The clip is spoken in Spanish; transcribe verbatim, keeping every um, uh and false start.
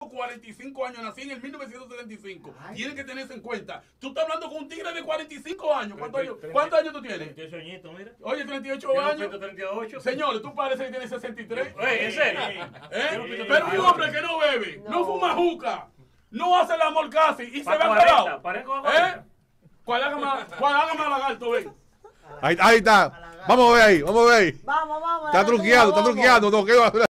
cuarenta y cinco años, nací en el mil novecientos setenta y cinco. Tienes que tenerse en cuenta. Tú estás hablando con un tigre de cuarenta y cinco años. ¿Cuántos años, ¿cuántos años tú tienes? treinta y ocho añitos, mira. Oye, treinta y ocho años. treinta y ocho. Señores, tú pareces que tienes sesenta y tres. Oye, ¿en serio? ¿Eh? Pero un hombre que no bebe, no, no fuma juca, no hace el amor casi y se ve parado. ¿Eh? ¿Cuál haga más, cuál haga más lagarto, ven? Ahí, ahí está. Vamos a ver ahí, vamos a ver ahí. Vamos, vamos. Está truqueado, está truqueado. No,